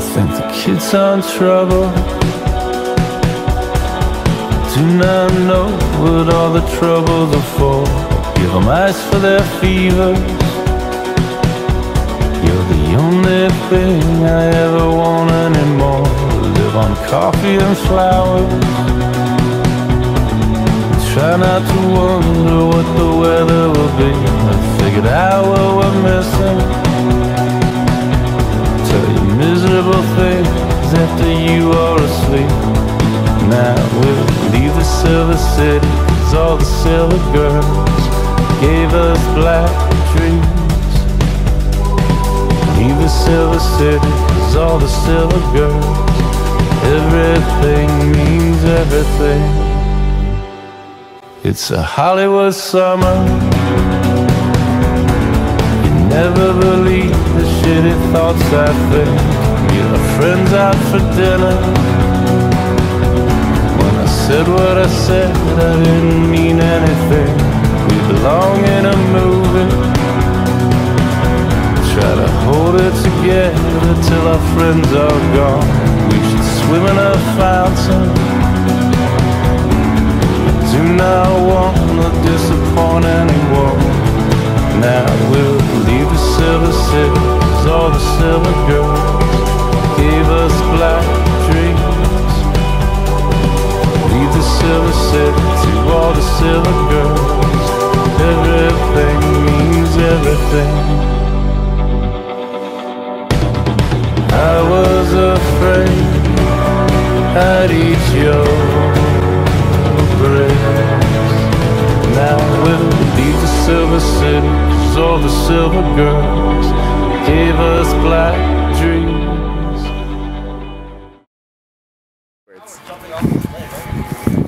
think the kids are in trouble. Do not know what all the troubles are for. Give them ice for their fevers. You're the only thing I ever want anymore. Live on coffee and flowers. Try not to wonder what the weather will be. I figured out what we're missing. Tell you miserable things after you are asleep. Now we'll leave the silver city, 'cause all the silver girls gave us black dreams. Leave the silver city, 'cause all the silver girls, everything means everything. It's a Hollywood summer. You never believe the shitty thoughts I think. Meet our friends out for dinner. When I said what I said, I didn't mean anything. We belong in a movie. Try to hold it together till our friends are gone. We should swim in a fountain. Do not want to disappoint anyone. Now we'll leave the silver city, 'cause all the silver girls gave us black dreams. Leave the silver city to all the silver girls. Everything means everything. I was afraid I'd eat your now we'll leave the silver city, 'cause all the silver girls gave us black dreams.